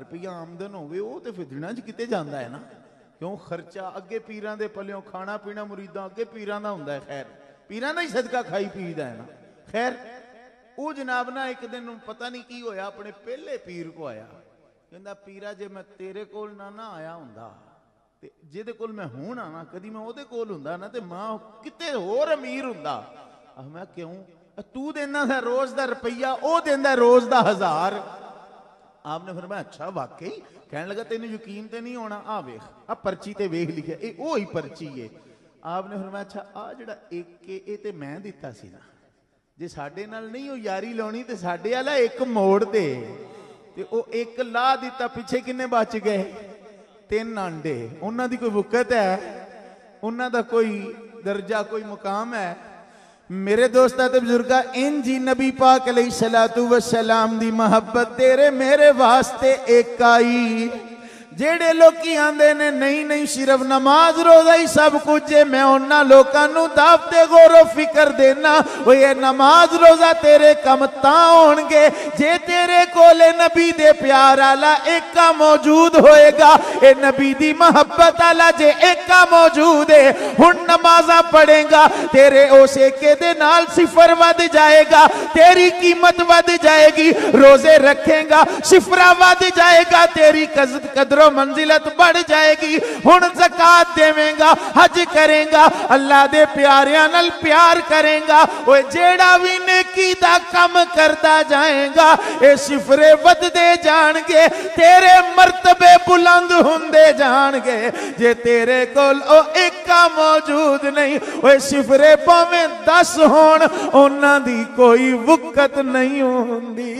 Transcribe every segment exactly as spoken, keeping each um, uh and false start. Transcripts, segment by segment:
रुपया आमदन होवे वो तो फिदना च किते जांदा है ना, क्यों खर्चा अगे पीरां दे पल्लियों खाना पीना मुरीदां अगे पीरां दा हुंदा है। खैर पीरां दा ही सदका खाई पीदा है ना। खैर वो जनाब ना एक दिन पता नहीं की होया, अपने पहले पीर को आया, कहंदा पीरा जे मैं तेरे कोल ना ना आया हुंदा ते जिहदे कोल मैं हूं ना ना कदी मैं ओहदे कोल हुंदा ना ते मां किते होर अमीर हुंदा। आ मैं क्यों, तू देना था रोज दा रुपया, ओ देंदा रोज दा हजार। आपने फरमाया अच्छा वाकई, कहने लगा तेन यकीन ते नहीं होना, आ वेख आ पर्ची ते वेख लिखा ये ओ ही पर्ची है। आपने फरमाया अच्छा आ जिहड़ा एक ए ते मैं दिता सी ना, जे साडे नाल नहीं ओ यारी लाउणी ते साडे वाला एक मोड़ दे। ते ओ एक ला दिता, पिछे किन्ने बच गए, तीन आंडे। उन्हां दी कोई वुकत है, उन्हां दा कोई दर्जा कोई मुकाम है। मेरे दोस्ता ते बुजुर्गा इंज ही नबी पाक अलैहिस्सलातु वस्सलाम दी मोहब्बत तेरे मेरे वास्ते एक आई। जेड़े लोकी आंदे ने नहीं नहीं सिर्फ नमाज रोजा ही सब कुछ है, मैं उन्हां लोकां नूं दावते गौर फिक्र देना, वो ये नमाज रोजा तेरे कम तां होणगे जे तेरे कोले नबी दे प्यार आला एका मौजूद होएगा। ए नबी दी मोहब्बत आला जे एका मौजूद है, हुण नमाजा पढ़ेगा तेरे उस एके दे नाल सिफर वध जाएगा, तेरी कीमत वध जाएगी। रोजे रखेगा सिफरा वध जाएगा, तेरी कदर मंजिलत बढ़ जाएगी। हुण ज़कात देवेंगा, हज करेगा, अल्लाह दे प्यारियां नाल प्यार करेगा, ओए जेड़ा भी नेकी दा कम करता जाएगा ए सिफरे वधदे जाणगे, तेरे मर्तबे बुलंद हुंदे जाणगे। जे तेरे कोल ओ एका मौजूद नहीं, ओए सिफरे भावें दस होण उन्हां दी कोई वुकत नहीं हुंदी।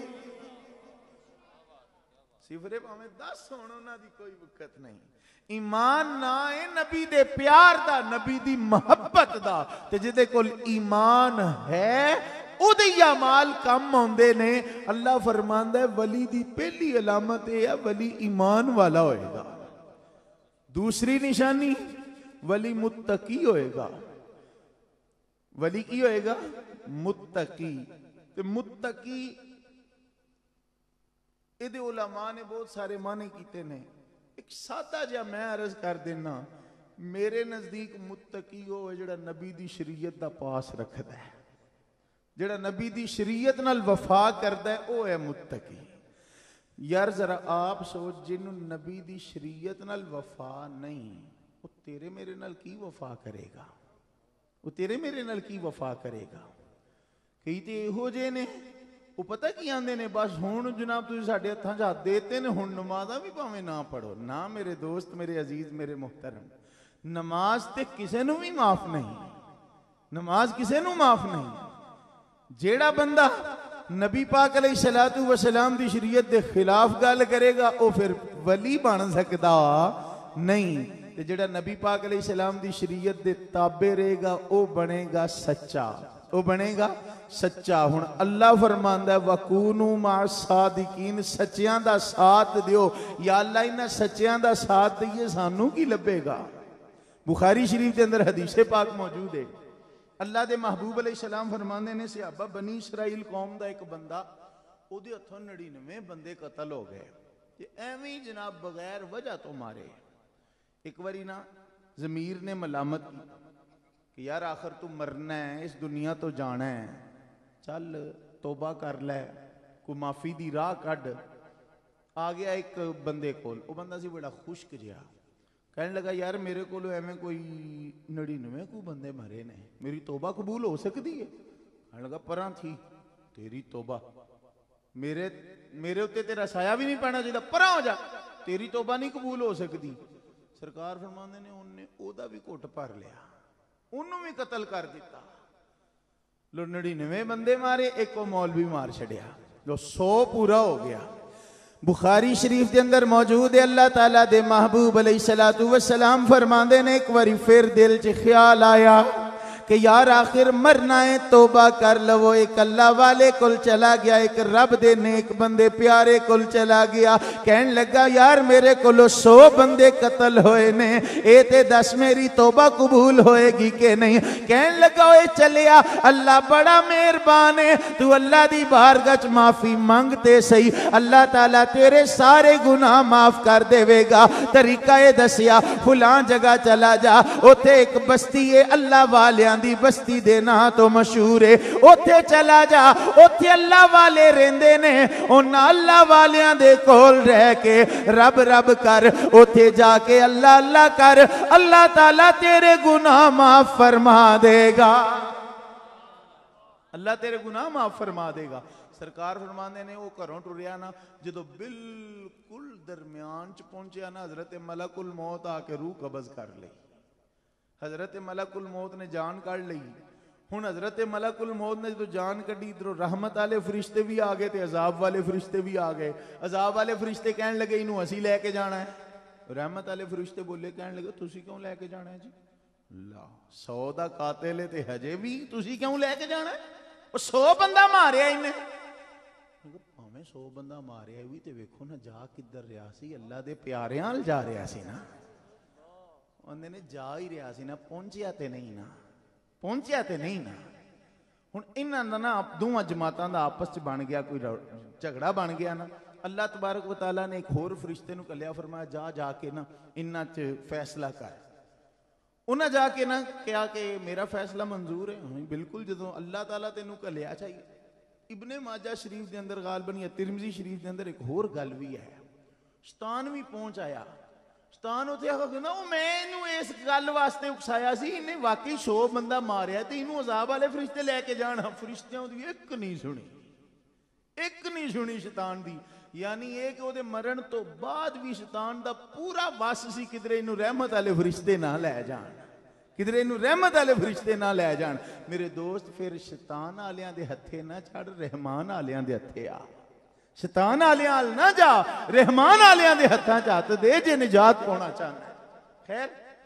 सिफरे भावें दस होण उन्हां दी कोई वुकत नहीं। ईमान ना है नबी दे प्यार दा, नबी दी मोहब्बत दा, ते जिहदे कोल ईमान है उहदे अमाल कम आउंदे ने। अल्लाह फरमांदा है वली दी पहली अलामत यह है वली ईमान वाला होएगा। दूसरी निशानी वली मुत्तकी होएगा। वली की होएगा? मुत्तकी। ते मुत्तकी इहदे उलमा ने बहुत सारे माने कीते ने। एक सादा जिहा मैं अर्ज कर देना, मेरे नजदीक मुत्तकी हो जिहड़ा नबी दी शरीयत दा पास रखदा है, जिहड़ा नबी दी शरीयत नाल वफा करदा है, वो है मुत्तकी। यार जरा आप सोच, जिन्हों नबी दी शरीयत नाल वफा नहीं, वो तेरे मेरे नाल की वफा करेगा? वो तेरे मेरे नाल की वफा करेगा? कई तो इहो जे ने, वो पता की आंदे ने बस हुण जनाब तुसीं साडे हत्थां च हाथ देते ने, हुण नमाज़ां भी भावें ना पढ़ो ना। मेरे दोस्त, मेरे अजीज, मेरे मुहतरम, नमाज ते किसे नूं भी माफ नहीं, नमाज किसे नूं माफ नहीं। जेड़ा बंदा नबी पाक अलैहिस्सलातु वस्सलाम दी शरीयत दे खिलाफ गल करेगा वो फिर वली बन सकदा नहीं, ते जेड़ा नबी पाक अलैहिस्सलाम दी शरीयत दे ताबे रहेगा वो बनेगा सच्चा, वो बनेगा सच्चा। हुण अल्लाह फरमांदा वकूनू मा सादिकीन, सच्चियां दा साथ दियो। या अल्लाह इन्हां सच्चियां दा साथ दईए सानू की लभेगा? बुखारी शरीफ के अंदर हदीसे पाक मौजूद है। अल्लाह दे महबूब अलैहिस्सलाम फरमांदे ने सहाबा बनी इसराइल कौम दा एक बंदा, ओदे हत्थों नड़िनवे बंदे कतल हो गए, ते एवें ही जनाब बगैर वजह तो मारे। एक बारी ना जमीर ने मलामत की कि यार आखिर तू मरना है, इस दुनिया तो जाना है, चल तोबा कर लै, कोई माफी दी राह कढ़। आ गया एक बंदे कोल, वो बंदा सी बड़ा खुश्क जिहा, कहने लगा यार मेरे को एवं कोई नड़िनवे को बंदे मरे ने, मेरी तोबा कबूल हो सकती है? कहने लगा परां थी तेरी तोबा, मेरे मेरे उत्ते तेरा साया भी नहीं पैना चाहिए, परां हो जा, तेरी तोबा नहीं कबूल हो सकती। सरकार फरमांदे ने उन्हें ओदा भी घुट भर लिया, उन्होंने भी कतल कर दिता। लो नड़िनवे बंदे मारे, एक को मौलवी मार छड़िया, लो सौ पूरा हो गया। बुखारी शरीफ के अंदर मौजूद है, अल्लाह ताला दे महबूब अलैहिस्सलातु वस्सलाम फरमांदे ने एक बारी फिर दिल च ख्याल आया कि यार आखिर मरना है तौबा कर लवो। एक अल्लाह वाले कुल चला गया, एक रब दे नेक बंदे प्यारे कुल चला गया। कहन लगा यार मेरे कोलो सौ बंदे कतल होए ने, ए ते दस मेरी तौबा कबूल होएगी कि नहीं। कहन लगा ओए चलिया अल्लाह बड़ा मेहरबान है, तू अल्लाह दी बारगाह च माफी मांगते सही, अल्लाह ताला तेरे सारे गुनाह माफ कर देवेगा। तरीका ये दसिया फुलां जगह चला जा, उथे एक बस्ती है अल्लाह वालियां दी बस्ती दे ना तो मशहूर है, उथे चला जा, उथे अल्लाह वाले रहंदे ने। उन्हां अल्लाह वालियां दे कोल रह के रब रब कर, उथे जाके अल्लाह अल्लाह कर, अल्लाह ताला तेरे गुनाह माफ फरमा देगा। अल्लाह तेरे गुनाह माफ फरमा देगा। सरकार फरमाते ने वो घरों टुरिया ना, जो बिल्कुल दरम्यान च पहुंचा ना, हजरत मलकुल मौत आके रूह कब्ज कर ली। हजरत मलकुल मौत ने जान काढ़ ली। हुण हजरत मलकुल मौत ने जो जान कढ़ी, इधरों रहमत वाले फरिश्ते भी आ गए ते अजाब वाले फरिश्ते भी आ गए। अजाब वाले फरिश्ते कहन लगे इनू असी लैके जाना है, रहमत वाले फरिश्ते बोले कहन लगे तुसी क्यों लैके जाना है जी, ला सौ दा कातिल है ते हजे भी तुसी क्यों लैके जाना है, वो सौ बंदा मारिया इन्हें। भावें सौ बंदा मारिया भी ते वेखो ना जा किधर रहा सी, अल्लाह दे प्यारियां अल जा रहा सी ना, उन्हें ने जा ही रहा सी ना, पहुंचिया ते नहीं ना, पहुंचिया ते नहीं ना। हुण इन्हां दा ना दोवां जमातां दा आपस च बन गया कोई झगड़ा बन गया ना। अल्लाह तबारक व तआला ने एक होर फरिश्ते नूं कल्लिया, फरमाया जा जाके ना इन्हां च फैसला कर। उन्हें जाके ना कहा कि मेरा फैसला मंजूर है, हाँ बिल्कुल। जो अल्लाह ताला तेनू कलिया। अच्छा इब्ने माजा शरीफ के अंदर गालबन या तिरमिजी शरीफ के अंदर एक होर गल भी है, शैतान भी पहुंच आया। शैतान उत्थे कहंदा ओ मैं इनू इस गल वास्ते उकसाया सी, इन्हें वाकई सौ बंदा मारिया ते इनू अजाब वाले फरिश्ते लैके जाना। फरिश्तियां दी एक नहीं सुनी, एक नहीं सुनी शैतान दी। यानी ये कि वो मरण तो बाद भी शैतान दा पूरा वस सी किधरे इनू रहमत वाले फरिश्ते ना लै जान, किधरे इनू रहमत वाले फरिश्ते ना लै जान। मेरे दोस्त फिर शैतान आलियां दे हथे ना चढ़, रहमान आलियां दे हथे आ। शैतान आलियां अल ना जा, रहमान आलियां दे हथां च हथ दे जे निजात पाना चाहना। खैर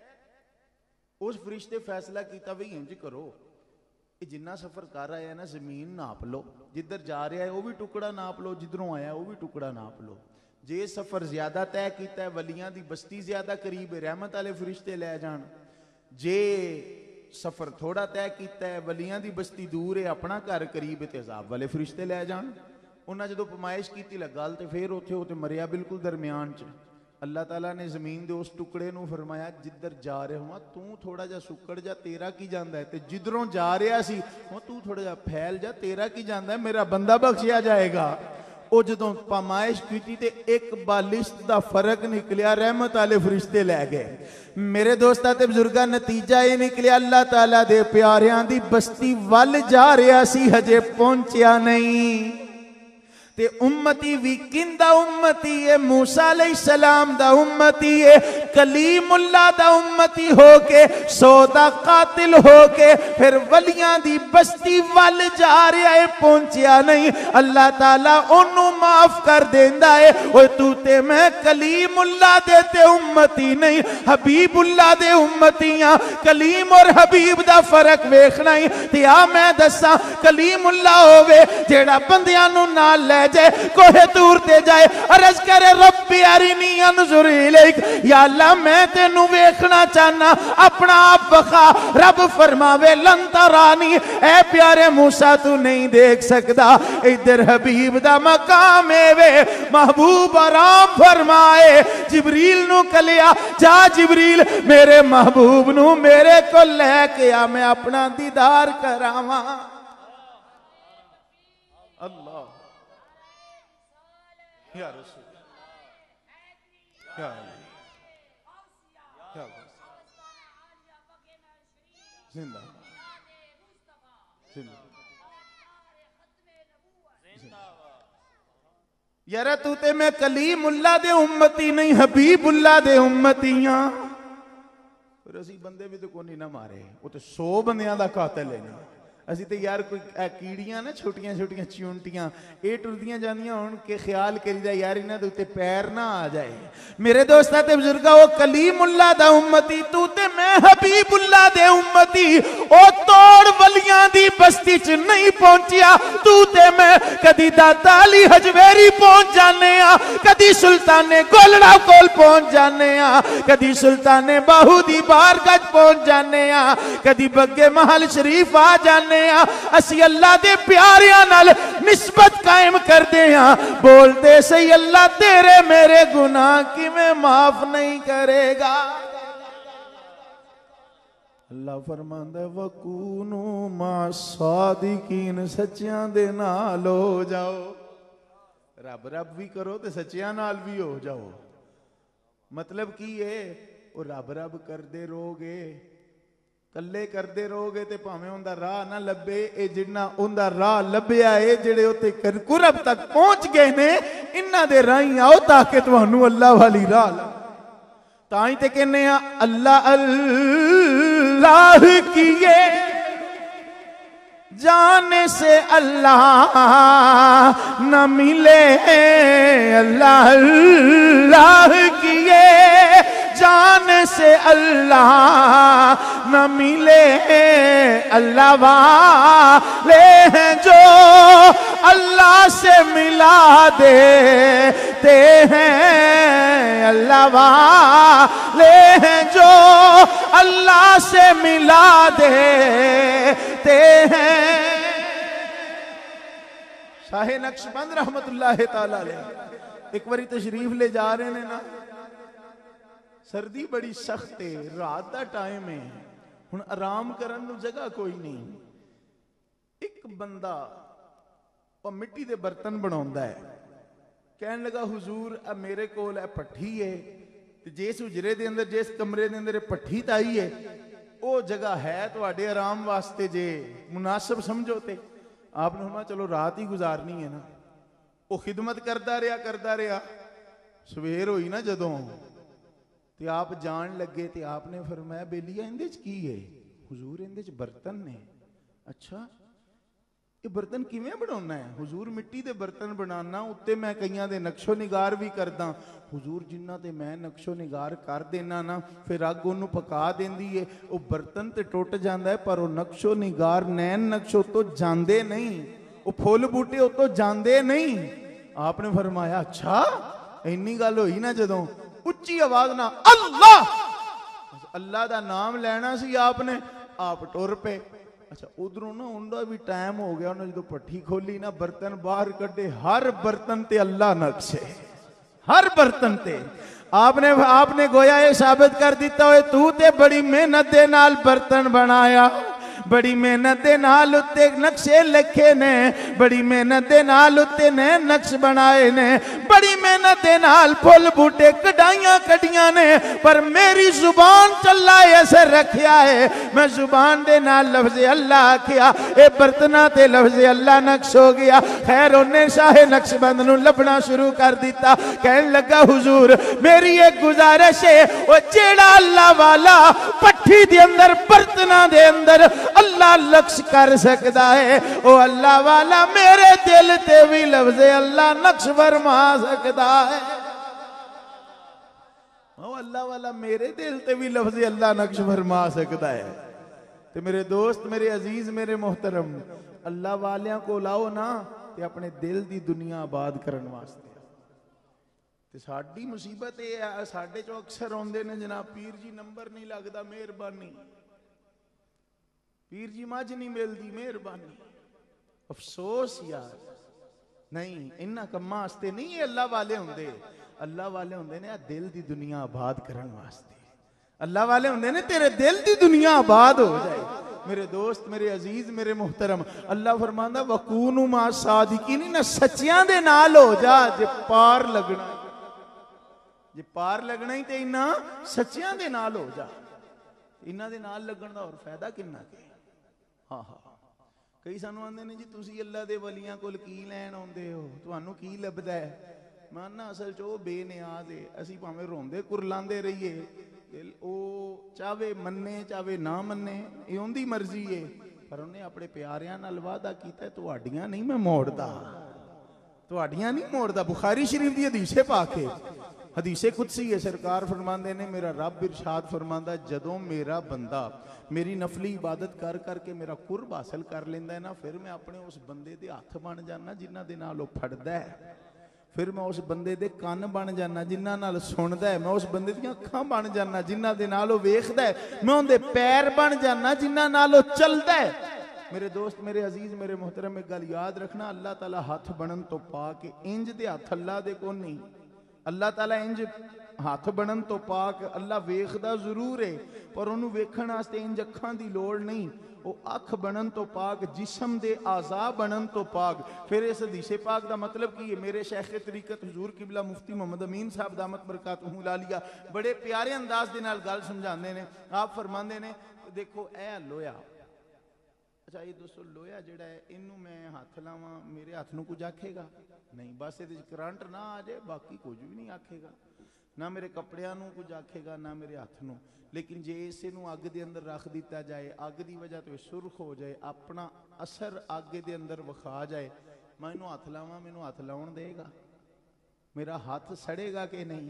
उस फरिश्ते फैसला किया भी इंज करो, जिन्ना सफर कर आया ना जमीन नाप लो, जिधर जा रहा है वह भी टुकड़ा नाप लो, जिधरों आया वह भी टुकड़ा नाप लो। जे सफर ज्यादा तय किया है, वलियां दी बस्ती ज्यादा करीब है, रहमत वाले फरिश्ते लै जान। जे सफर थोड़ा तय किया है, वलियां दी बस्ती दूर है, अपना घर करीब है, अजाब वाले फरिश्ते लै जान। उन्हें जो पमाइश की गल तो फिर उत्थे उत्थे मरिया बिल्कुल दरम्यान च। अल्लाह ताला ने जमीन दे उस टुकड़े नूं फरमाया जिधर जा रहे हो तू थोड़ा जा सुकड़ जा, तेरा की जांदा है, ते जिधरों जा रहा सी हो तू थोड़ा जा फैल जा, तेरा की जांदा है, मेरा बंदा बख्शिया जाएगा। वो जदों पमाइश की ते एक बालिश्त दा फर्क निकलिया, रहमत वाले फरिश्ते लै गए। मेरे दोस्तां ते बुजुर्गां नतीजा ये निकलिया अल्लाह ताला दे प्यारियां दी बस्ती वल जा रहा सी, हजे पहुंचिया नहीं। ते उम्मती भी किंदा उम्मती है, मूसा अलैहिस्सलाम दा उम्मती है, कलीमुल्लाह दा उम्मती होके सौदा कातिल होके फिर वलियां दी बस्ती वल जा रहा है, पहुंचिया नहीं। अल्लाह ताला ओनू माफ कर देंदा है। ओए तू ते मैं कलीमुल्लाह दे ते उम्मती नहीं, हबीबुल्लाह दे उम्मतियां। कलीम और हबीब दा फर्क वेखना ही ते आ मैं दसा, कलीमुल्लाह होवे जेड़ा बंदियां नू नाल ले जाए, कोहे दूर ते जाए, अर्ज करे रब्बी अरिनी अनजुर इलैक, या अल्लाह मैं तेनू वेखना चाहना, अपना आप बखा। रब फरमावे लन तरानी, ए प्यारे मूसा तू नहीं देख सकदा, इधर हबीब दा मकाम है वे। महबूब आराम फरमाए, जिबरील नू कलिया जा जिबरील मेरे महबूब नू मेरे को लेके आ, मैं अपना दीदार करावा। अल्लाह या रसूल या क्या जिंदा यार तू ते मैं कलीमुल्लाह दे उम्मती नहीं, हबीबुल्लाह दे उम्मतियां। फिर असी बंदे भी तो कोई ना मारे, वो तो सौ बंदियां दा कातिल है ना। ਅਸੀਂ ਤੇ ਯਾਰ ਕੋਈ ਕੀੜੀਆਂ ਨਾ ਛੋਟੀਆਂ ਛੋਟੀਆਂ ਚਿਉਂਟੀਆਂ ਇਹ ਟੁਰਦੀਆਂ ਜਾਂਦੀਆਂ ਹੁਣ ਕਿ ਖਿਆਲ ਕਰੀਦਾ ਯਾਰ ਇਹਨਾਂ ਦੇ ਉੱਤੇ ਪੈਰ ਨਾ ਆ ਜਾਏ। ਮੇਰੇ ਦੋਸਤਾਂ ਤੇ ਬਜ਼ੁਰਗਾਂ ਉਹ ਕਲੀਮੁੱਲਾ ਦਾ ਉਮਤੀ ਤੂੰ ਤੇ ਮੈਂ ਹਬੀਬੁੱਲਾ ਦੇ ਉਮਤੀ ਉਹ ਤੋੜ ਵਲੀਆਂ ਦੀ ਬਸਤੀ ਚ ਨਹੀਂ ਪਹੁੰਚਿਆ ਤੂੰ ਤੇ ਮੈਂ ਕਦੀ ਦਾਤਾ ਅਲੀ ਹਜਵੇਰੀ ਪਹੁੰਚ ਜਾਨੇ ਆ ਕਦੀ ਸੁਲਤਾਨੇ ਗੋਲੜਾ ਕੋਲ ਪਹੁੰਚ ਜਾਨੇ ਆ कदी सुल्ताने बाहू दी बारगाह पहुंच जाने आ कदी बग्गे महल शरीफ आ जाने आ असी अल्लाह दे प्यारियां नाल निस्बत कायम करदे आ बोलते सही अल्लाह तेरे मेरे गुनाह किवें माफ नहीं करेगा। अल्लाह फरमांदा वकूनु मा सादिकीन सच्चियां दे नाल हो जाओ। रब रब भी करो ते सच्चियां नाल भी हो जाओ। मतलब की है वो रब रब करते रहोगे कल्ले करते रहोगे तो भावें उनका राह ना लभे ये जिन्ना उनका राह लभ्या है जेड़े उत्ते कुरब तक पहुंच गए ने इन्हां दे राही आओ ताकि तुहानू अल्लाह वाली राह ताई ते कहने अल्लाह अल्लाह किए जाने से अल्लाह न मिले अल्लाह अल्लाह किए जाने से अल्लाह न मिले अल्लाह वाले हैं जो अल्लाह से मिला देते हैं अल्लाह वाले हैं जो अल्लाह से मिला देते हैं। शाहे नक्शबंद रहमतुल्लाह ताला अलैह एक बारी तशरीफ ले जा रहे ने ना सर्दी बड़ी सख्त है रात का टाइम है हुण आराम करन नूं जगह कोई नहीं एक बंदा वो मिट्टी के बर्तन बनाउंदा है कहन लगा हुजूर अब मेरे कोल है भट्ठी है जिस हुजरे दे अंदर जिस कमरे दे अंदर भट्ठी ताई है वो जगह है तुहाडे आराम वास्ते जे मुनासिब समझो ते आपने फरमाया चलो रात ही गुजारनी है ना। वो खिदमत करता रहा करता रहा सवेर हुई ना जदों ते आप जान लगे ते आपने फरमाया बेलिया इंदे च की है हुजूर इंदे च बर्तन ने। अच्छा ये बर्तन किवें बनाना है हुजूर मिट्टी दे बर्तन बनाना उत्ते मैं कईयां दे नक्शो निगार भी करदा हुजूर जिन्ना ते मैं नक्शो निगार कर देना ना फिर अग ओनू पका देंदी है वो बर्तन ते टुट जांदा है पर वो नक्शो निगार नैन नक्शो तो जांदे नहीं वो फुल बूटे वो तो जांदे नहीं। आपने फरमाया अच्छा इन्नी गल होई ना जदों उच्ची आवाज ना अल्लाह अल्लाह दा नाम लेना सी आपने आप टुर पे। अच्छा उधरों ना उनका भी टाइम हो गया उन्होंने जो भट्ठी खोली ना बर्तन बाहर कड्डे हर बर्तन ते अल्लाह नक्शे हर बर्तन ते आपने आपने गोया ये साबित कर दिता है तू ते बड़ी मेहनत दे नाल बर्तन बनाया बड़ी मेहनत दे नाल उत्ते नक्शे लिखे ने बड़ी मेहनत दे नाल उत्ते ने नक्श बनाए ने बड़ी मेहनत दे नाल फुल बूटे कढ़ाइयां कढ़ियां ने पर मेरी जुबान चला ऐसे रखिया है मैं जुबान दे नाल लफ्ज़ अल्लाह आखिया ए बर्तना ते लफ्ज़ अल्लाह नक्श हो गया। खैर उन्हें शाहे नक्शबंद नूं लभना शुरू कर दिता कहन लगा हुजूर मेरी एक गुजारिश है ओ जेड़ा अल्लाह वाला भट्ठी दे अंदर बर्तना दे अंदर अल्लाह लक्ष्य कर सकता है वो अल्लाह वाला मेरे दिल ते भी लफ्ज़ अल्लाह नक्श फरमा सकता है। वो अल्लाह वाला मेरे दिल ते भी लफ्ज़ अल्लाह नक्श फरमा सकता है। ते मेरे दोस्त मेरे अजीज मेरे मोहतरम अल्लाह वालियां को लाओ ना ते अपने दिल दी दुनिया आबाद करने वास्ते। ते साडी मुसीबत ये है साडे चो अक्सर आउंदे ने जनाब पीर जी नंबर नहीं लगता मेहरबानी पीर जी मझ नहीं मिलती मेहरबानी अफसोस यार नहीं इन्हां कम्मां वास्ते नहीं अल्लाह वाले हुंदे अल्लाह वाले हुंदे ने दिल दी दुनिया आबाद करने वास्ते अल्लाह वाले हुंदे ने तेरे दिल दी दुनिया आबाद हो जाए। मेरे दोस्त मेरे अजीज मेरे मोहतरम अल्लाह फरमांदा वकूनु मा सादिकीन ना सच्चियां दे नाल हो जा जे पार लगना जे पार लगना ही ते इन्हां सच्चियां दे नाल हो जा इन्हां दे नाल लगन दा और फायदा किन्ना के हाँ हाँ कई सानू आंदे ने जी तुसी अल्लाह दे वलियां कोल की लैण आउंदे हो तुहानू की लभदा है मैं ना असल च ओ बेनियाज है असी भावें रोंदे कुरलांदे रहिए दिल ओ चाहे मन्ने चाहे ना मन्ने ये उनदी मर्जी है पर उन्हें अपने प्यारियां नाल वादा कीता तुहाडियां नहीं मैं मोड़दा, तुहाडियां नहीं मोड़दा। बुखारी शरीफ की हदीसे पाके हदीसे कुदसी है, सरकार फरमाते ने मेरा रब इरशाद फरमांदा जदों मेरा बंदा मेरी नफली इबादत कर करके मेरा कुर्ब हासिल कर लेंदा है ना, फिर मैं अपने उस बंदे दे हथ बन जाना जिन्हां दे नाल ओह फड़दा है, फिर मैं उस बंदे दे कान बन जाना जिन्हां नाल सुनदा है, मैं उस बंदे दी अखां बन जाना जिन्हां दे नाल ओह वेखदा है, मैं उहदे पैर बन जाना जिन्हां नाल ओह चलदा है। मेरे दोस्त मेरे अजीज मेरे मोहतरम एक गल याद रखना, अल्लाह ताला हथ बनन तो पा के इंज दे हथ अल्लाह दे कोल नहीं, अल्लाह ताला इंज हथ बनन तो पाक अल्लाह वेखदा जरूर है पर उन्होंने वेखण वास्ते इंज अखां दी लोड़ नहीं, वो अख बनन तो पाक जिस्म दे आज़ा बनन तो पाक। फिर इस हदीसे पाक का मतलब की है, मेरे शेख तरीकत हुजूर किबला मुफ्ती मोहम्मद अमीन साहब दामत बरकातहू लालिया बड़े प्यारे अंदाज दे नाल गल समझाते हैं। आप फरमाते ने देखो ए लोया, अच्छा ये दोस्तों लोया जिहड़ा है इनू मैं हथ लावां मेरे हथ नूं कुछ आखेगा नहीं, बस ये करंट ना आ जाए बाकी कुछ भी नहीं आखेगा, ना मेरे कपड़ियां नूं कुछ आखेगा ना मेरे हथ नूं। लेकिन जे इसे नूं अग दे अंदर रख दिता जाए, अग की वजह तो सुरख हो जाए, अपना असर अग दे अंदर विखा जाए, मैं इनू हथ लावां मैनू हथ लाउण देगा, मेरा हाथ सड़ेगा कि नहीं?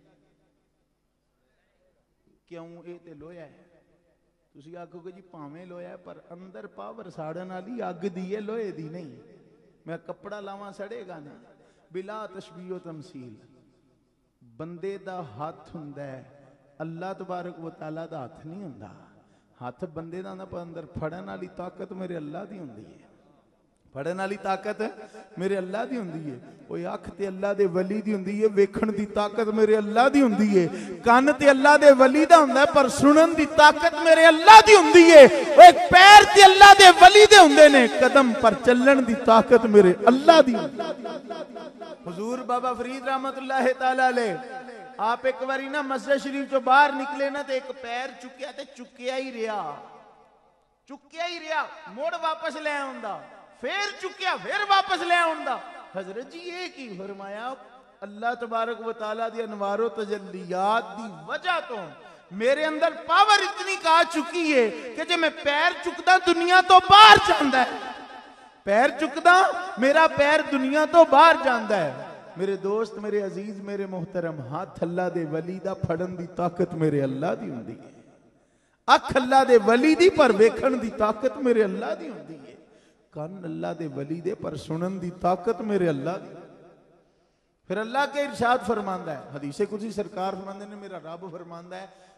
क्यों? ये तो लोया है। तुसीं आखोगे जी भावें लोया है पर अंदर पावर साड़न वाली अग दी है, लोहे दी नहीं। मैं कपड़ा लावां सड़ेगा ना। बिला तशबीह तमसील बंदे दा हाथ हुंदा है, अल्लाह तबारक व तआला दा हाथ नहीं हुंदा। हाथ बंदे दा हुंदा पर अंदर फड़न वाली ताकत मेरे अल्लाह दी हुंदी है, फड़न वाली ताकत मेरे अल्लाह दी हुंदी है। ओए अख ते अल्लाह दे वली दी हुंदी है, वेखण दी ताकत मेरे अल्लाह दी हुंदी है। कान ते अल्लाह दे वली दा हुंदा है पर सुनन दी ताकत मेरे अल्लाह दी हुंदी है। ओए पैर ते अल्लाह दे वली दे हुंदे ने, कदम पर चलण दी ताकत मेरे अल्लाह दी हुंदी है। हुजूर बाबा फरीद रहमतुल्लाह तआला अलैह आप एक बारी ना मस्जिद शरीफ तो बाहर निकले ना तो एक पैर चुक्या ते चुक्या ही रहा, चुक्या ही रहा, मुड़ वापस ले आउंदा, फिर चुक्या फिर वापस ले आउंदा। हजरत जी ये की फरमाया, अल्लाह तबारक व तआला दी अनवारो तजल्लियात दी वजह तो मेरे अंदर पावर इतनी आ चुकी है कि जे मैं पैर चुकदा दुनिया तो बाहर जांदा है, पैर चुकदा मेरा पैर दुनिया तो बाहर जांदा है। मेरे दोस्त मेरे अजीज मेरे मोहतरम, हाथ अल्लाह दे वली दा फड़न दी ताकत मेरे अल्लाह दी हुंदी है, अख अल्लाह दे वली दी पर वेखण दी ताकत मेरे अल्लाह दी हुंदी है, कान अल्लाह दे वली दे पर सुनन दी ताकत मेरे अल्लाह दी। फिर अल्लाह के इरशाद फरमांदा है, हदीसे कुछ सरकार फरमांदे ने, मेरा रब फरमांदा है